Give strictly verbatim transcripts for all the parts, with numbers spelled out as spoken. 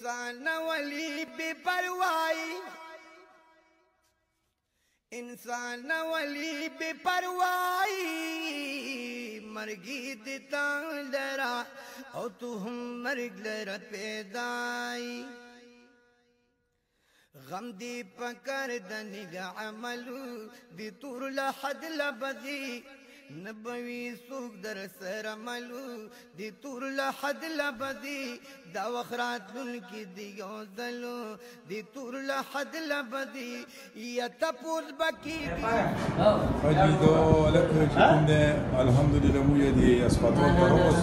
इंसान वली बेपरवाही इंसान वली बेपरवाही मरगी दिता लरा और तू हम मर्ग लरा पैदाई गम दी पकड़ दनिगा अमलू दी तुर लहद लबदी नबवी सुख दर सर अमलू दी तुर लहद लबदी दा वखरात की दियो दलो दी तुर लहद लबदी या तपुर बकी فجدو لك شكون الحمد لله مو يدي اسفاتو تروس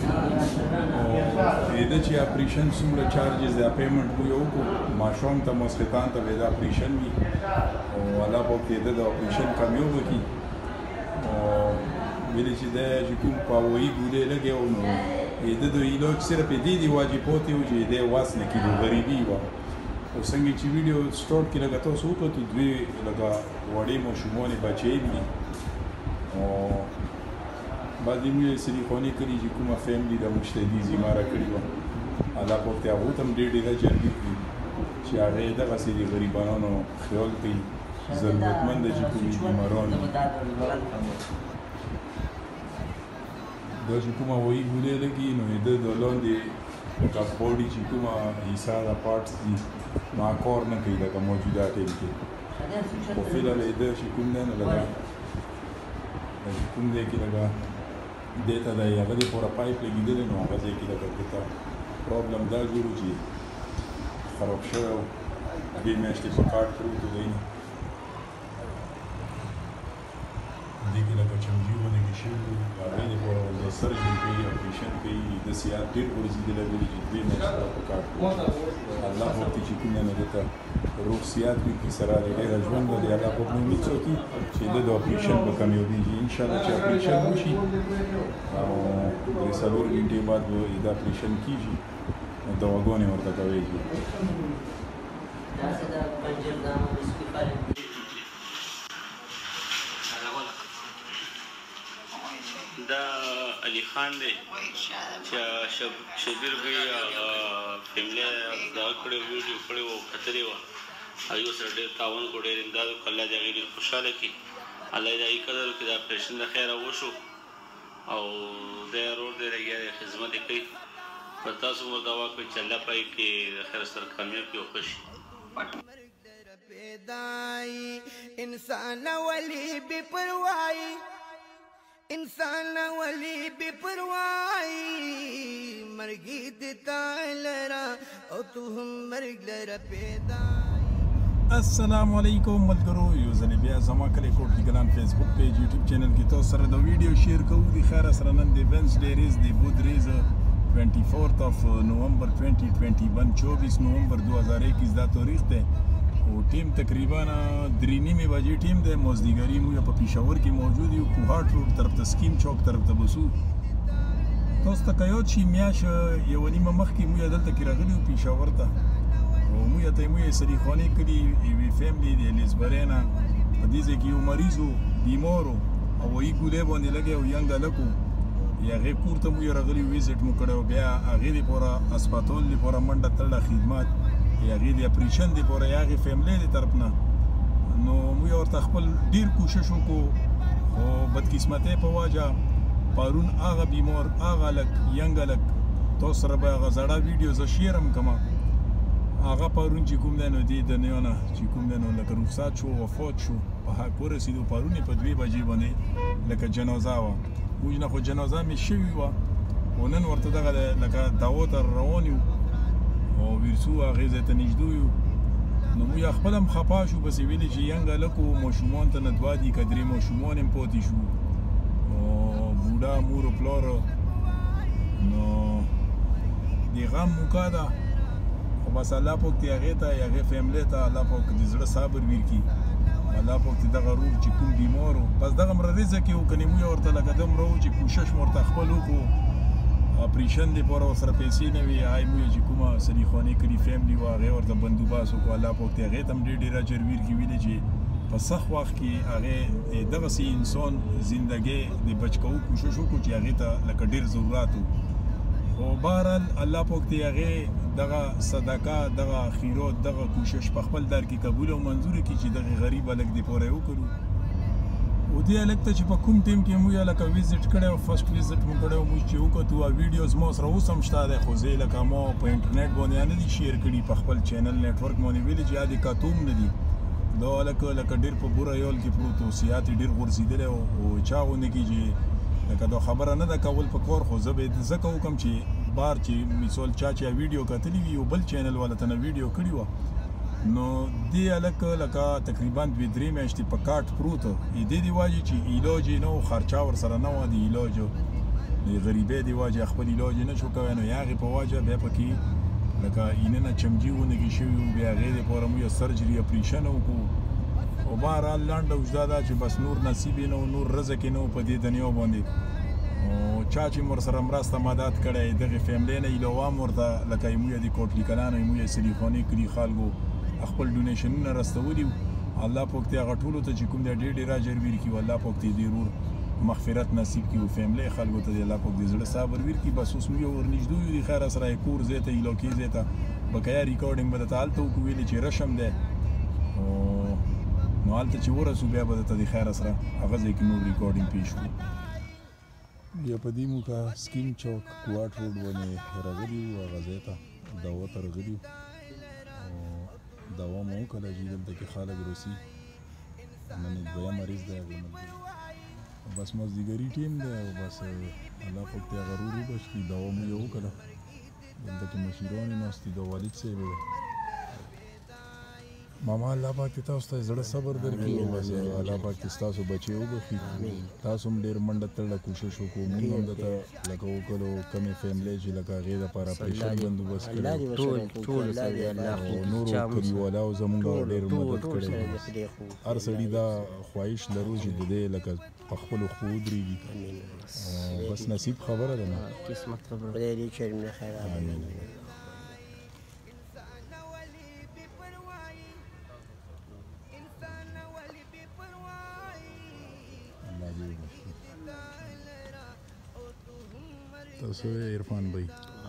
اذا چی اپریشن سمره چارجز دا پیمنٹ کو یو کو ماشوم ته مسختان ته دا اپریشن وی او والا په کې دا اپریشن کمیو وکي او ویل چې دا چې کوم پاوی ګولې لګي او نو اې د یلو سره په دې دی واجبوت یو چې دا واسنه کې غریبي و او څنګه چې ویډیو سٹارټ کې لګا تاسو وکړو دوی لګا وړې مو شمونه بچي دي او بعدې مې سری خوني کړی چې کومه فیملی د مشتدي زماره کړی و الله په ته هغه تم ډېر ډېر جلدی کړی چې هغه دغه سری غریبانو خیال کوي ضرورتمند چې کومي بیماران دا چې کومه وایي ګولې لګي نو د لاندې لکه بوډي چې کومه حصہ د پارټس دي نو کار نه کوي لکه موجوده ټیم کې خو فعلا د چې کوم نه لګا چې کوم دی کې لګا دیتا دا هغه د پوره پایپ لګېدلی نو هغه ځای کې لکه دته پرابلم دا جوړ چې خراب شوی و دوې میاشتې په کارټ پروت و دی نه دې کې لکه چمجي ولګې شوي وو هغې دپاره د سرجن کوي اپریشن کوي داسې یاد ډېر غورځېدلی ویلي چې دوې میاشتې په کارټ پروت الله وختې چې کوم نه دته روغ صحت وي کې سره د ډېره ژوند ولري الله پاک مو هېڅ وکړي چې د د اپریشن به کامیابېږي انشاءالله چې اپریشن وشي او د څلور ګنټې بعد به د اپریشن کېږي نو دواګانې ورته کوېږي دا علي خان دی چې شبیر بھائی فیملی دا کړی ویډیو کړی و کتلې وه هغې سره ډېر تعاون کړو ډېر امداد وکړو الله دې هغې ډېر خوشحاله کړي الله دې هغې قدر وکړي دا اپریشن د خیره وشو او دی رور دی لګیا دی خدمت یې کوي په تاسو مو دعا کوي چې الله پای کې د خیر سره کامیاب کړي او ښه شي انسان ولی بپروائی इंसान वली बेपरवाही मरगी दिता लरा और तू हम मर्ग लरा पैदा السلام علیکم ملګرو یو ځل بیا زما کلی کوټ دی ګلان فیسبوک پیج یوټیوب چینل کې تاسو سره د ویډیو شیر کوو د خیر سره نن دی وینسډے ریز دی بود ریز چوبیس اف نومبر دو ہزار اکیس چوبیس نومبر دو ہزار اکیس دا تاریخ دی او ټیم تقریبا درې نیمې بجې ټیم دی مازدیګري موږ په پېښور کې موجود یو کوهاټ روډ طرف ته سکیم چوک طرف ته بسو تاسو ته که یاد شي میاشت یوه نیمه مخکې موږ دلته کې راغلي وو پېښور ته او موږ ته یې موږ سریخوانې کړي یوې فیملي د لیزبرۍ نه په دې ځای کې یو مریض و بیمار و او هغوی ګولۍ باندې لګی او ینګ هلک و هغې کور ته موږ راغلي ویزټ مو کړی او بیا هغې دپاره اسپتال دپاره منډه تړله خدمات هغې د اپریشن دپاره یا هغې فیملی د طرف نه نو موږ ورته خپل ډېر کوشش وکړو خو بدقسمتۍ په وجه پرون هغه بیمار هغه هلک ینګ هلک تاسو سره به هغه زړه ویډیو زه شیر هم کومه هغه پرون چې کوم دی نو دې دنیا نه چې کوم دی نو لکه رخصت شو وفات شو په حق ورسېدو پرون یې په دوې بجې باندې لکه جنازه وه موږ نه خو جنازه مې شوې وه خو نن ورته دغه لکه دعوا ته روان یو او ویرسو هغې ځای ته نږدې یو نو موږ خپل هم خفا شو پسې ویلې چې ینګ هلک و ماشومان ته نه دوه دي که درې ماشومان هم پاتې شو او بوډا مور و پلار نو د غم موقع ده خو بس الله پاک دې هغې ته هغې فیملی ته الله پاک د زړه صبر ورکړي الله پاک دې دغه رور چې کوم بیمار و بس دغه مره رزق یې و که نه موږ ورته لکه دومره و چې کوشش مو ورته خپل وکړو اپریشن دپاره ورسره پیسې نه وي هغې موږ چې کومه سریخوانې کړي فیملي وه هغې ورته بندوباس وکړو الله پاک دې هغې ته هم ډېر ډېر اجر ورکړي ویلې چې په سخت وخت کې هغې دغسې انسان زندګۍ د بچ کوو کوشش وکړو چې هغې ته لکه ډېر ضرورت و خو بهرحال الله پاک دې هغې دغه صدقه دغه خیرات دغه کوشش په خپل در کې قبول او منظور کړي چې دغه غریب هلک دې پوره وکړو او دې هلک ته چې په کوم ټیم کې موږ هلکه ویزټ کړی او فرسټ ویزټ مو کړی او موږ چې وکتو هغه ویډیوز ما سره اوس هم شته دی خو زه یې لکه ما په انټرنیټ باندې نه دي شیر کړي په خپل چینل نیټورک باندې ویلي چې یا دې کتو هم نه دي دا هلک لکه ډېر په بوره یول کې پروت و سیات یې ډېر غورځېدلی او چا غوندې کې چې لکه دا خبره نه ده کول په کار خو زه به یې ځکه وکړم چې بار چې مثال چا چې ویډیو کتلی وي یو بل چینل والا ته نه ویډیو کړې وه نو دې هلک لکه تقریبا دوې درې میاشتې په کاټ پروت و دې دې وجې چې علاج یې نه و خرچه ورسره نه وه د علاج د غریبۍ دې وجې خپل علاج یې نه شو کوی نو هغې په وجه بیا پکې لکه اینه نه چمجي ونګې شوي وو بیا هغې دپاره موږ یو سرجري اپریشن وکړو او بهرحال لنډه اوږده ده چې بس نور نصیب یې نه و نور رزق یې نه و په دې دنیا باندې او چا چې مور سره مرسته مدد کړی دغې فیملۍ نه علاوه هم ورته لکه یې موږ د کوټلي کلانو یې موږ سلیخاني کلي خلکو خپل ډونیشنونه رسولي وو الله پاک دې هغه ټولو ته چې کوم دی ډېر ډېر اجر ویر کړي الله پاک دې دې ورور مغفرت نصیب کړي او فیملۍ خلکو ته دې الله پاک دې زړه صبر ویر کړي بس اوس موږ ورنږدې یو د خیر سره یې کور ځای ته علاقې ځای ته بقایا ریکارډینګ به درته هلته وکړو ویلې چې رشم دی نو هلته چې ورسو بیا به درته د خیره سره هغه ځای کې نور ریکارډینګ پیش کړو بیا په دې موږ سکیم چوک کوواټ روډ باندې راغلي وو هغه ځای ته دوا ته راغلي وو او دوا مو وکړله چې دلته کې خلک روسي نن یې دویم مریض دی هغې ملګري بس مازدیګري ټیم دی او بس الله پاک دې هغه رور وبخښ کړي دوا مو یې وکړله دلته کې مشیران یې ناست دي د والد صاحب دی ماما الله پاک دې تاسو ته زړه صبر درکړي او بس الله پاک دې ستاسو بچي وبخښي تاسو هم ډېر منډه تړله کوشش وکړو موږ هم درته لکه وکړو کمې فیملۍ چې لکه هغې دپاره اپریشن بندوبست کړی او نورو کلیوالاو زموږ ډېر مدد کړی هر سړي دا خواهش لرو چې د دې لکه په خپلو خپو ودرېږي بس نصیب خبره ده نه تاسو عرفان بھائی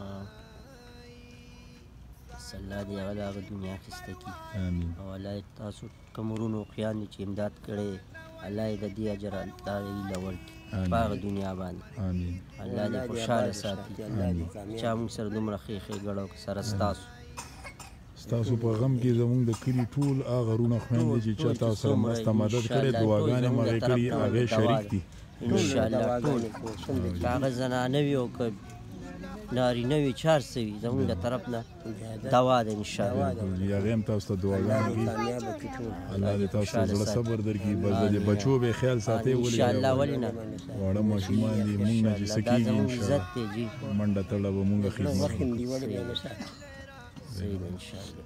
الله دې هغه د هغه دنیا اخیسته کړي امین او الله یې تاسو کوم ورونو خویان دي چې امداد کړی الله یې د دې اجر دا هیله ورکړي په هغه دنیا باندې امین الله دې خوشحاله ساتي چا موږ سره دومره ښې ښې ګړو سره ستاسو ستاسو په غم کې زموږ د کلي ټول هغه وروڼه خویندې چې چا تاسو سره مرسته مدد کړې دعاګانې هم هغې کړي هغې شریک دي انشاءالله ټول که هغه زنانه وي او که نارینه وي چې هر څه وي زموږ د طرف نه دوا ده انشاءالله هغې هم تاسو ته دعاګانې کوي الله دې تاسو ته زړه صبر درکړي بس د دې بچو به خیال ساتئ انشاءالله ولې نه واړه ماشومان دي مونږ نه چې څه کېږي انشاءالله منډه تړله به مونږ خدمت صحیح ده انشاءالله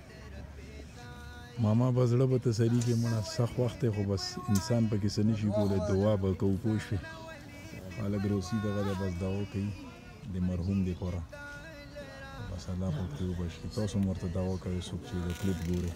ماما به زړه به تسلي کې مړه سخت وخت دی خو بس انسان پکې څه نشي کولی دعا به کوو پوه شوې هلک روسي دغه دی بس دعا کوي د مرحوم دپاره بس الله پاک دې وبخښي تاسو هم ورته دعا کوئ څوک چې د کلیپ ګورئ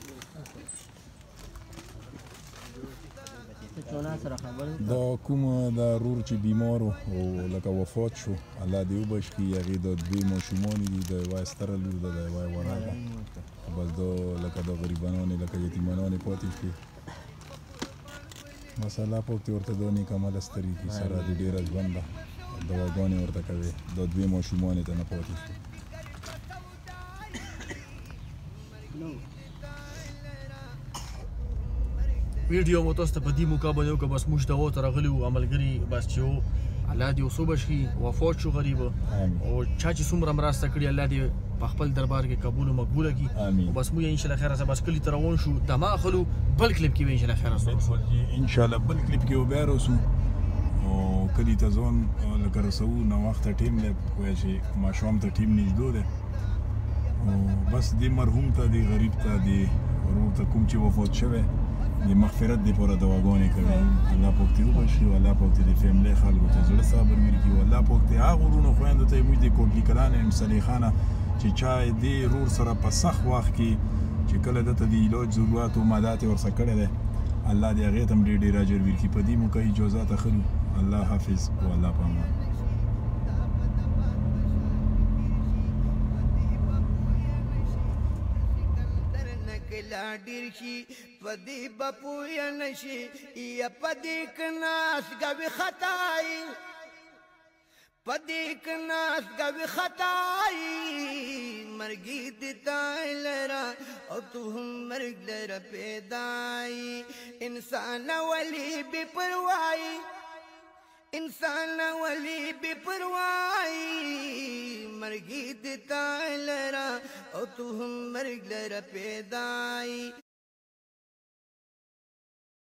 دا کوم دا رور چې بیمار او لکه وفات شو الله دې وبخښي هغې د دوی ماشومان دي د یوه ستره لور ده د یوه وړه ده بس دا لکه د غریبانانې لکه یتیمانانې پاتې شوې بس الله پاک دې ورته دا نیک عمله سترګې کړي سره دې ډېره ژوند ده دواګانې ورته کوي دا دوی ماشومان یې ته نه پاتې شوې ویډیو مو تاسو ته په دې موقع باندې وکړه بس موږ دوا ته راغلي وو عملګري بس چې و الله دې اوس وبخښي وفات شو غریب او چا چې څومره مرسته کړې الله دې په خپل دربار کې قبول او مقبوله کړي بس موږ انشاءالله خیره سره بس کلي ته روان شو دما اخلو بل کلیپ کې به انشاءالله خیره سره انشاءالله بل کلیپ کې به بیا رسو او کلي ته ځوان لکه رسو ناوخته ټیم دی پوه چې ماښام ته ټیم نږدې دی او بس دې مرحوم ته دې غریب ته دې ورور ته کوم چې وفات شوی د مغفرت دپاره دواګانې کوي الله پاک دې وبخښي او الله پاک دې د فیملۍ خلکو ته زړه صبر ورکړي او الله پاک دې هغو وروڼو خویندو ته یې موږ د کوټلي کلان یم سلیخانه چې چا دې رور سره په سخت وخت کې چې کله دته د علاج ضرورت او مدد یې ورسره کړی دی الله دې هغې ته هم ډېر ډېر اجر ورکړي په دې موقع اجازات اخلو الله حافظ او الله په امان کلا ډیر شي پدې بپو یا نشي یا پدې کناس غوي خطای پدې کناس غوي خطای مرګي دتا لرا او تو هم مرګ لرا پیدای انسان ولی بے پروايي انسان ولی بے پروايي مرګي دتا لرا او تو هم مرګ لرا پیدای